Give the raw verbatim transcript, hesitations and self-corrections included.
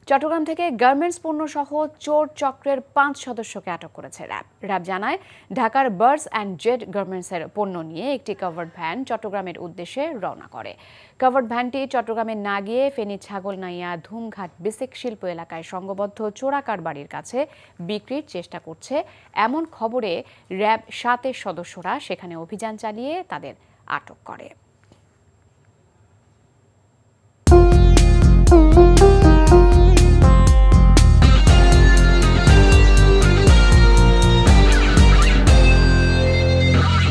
চট্টগ্রাম থেকে গার্মেন্টস পণ্য সহ চোর চক্রের পাঁচ সদস্যকে আটক করেছে র্যাব র্যাব জানায় ঢাকার বার্ডস অ্যান্ড জেড গার্মেন্টসের পণ্য নিয়ে একটি কাভার্ড ভ্যান চট্টগ্রামের উদ্দেশ্যে রওনা করে। কাভার্ড ভ্যানটি চট্টগ্রামে না গিয়ে ফেনী ছাগলনাইয়া ধুমঘাট বেসিক শিল্প এলাকায় সংঘবদ্ধ চোরাকার বাড়ির কাছে বিক্রির চেষ্টা করছে এমন খবরে র্যাব সাতের সদস্যরা সেখানে অভিযান চালিয়ে তাদের আটক করে।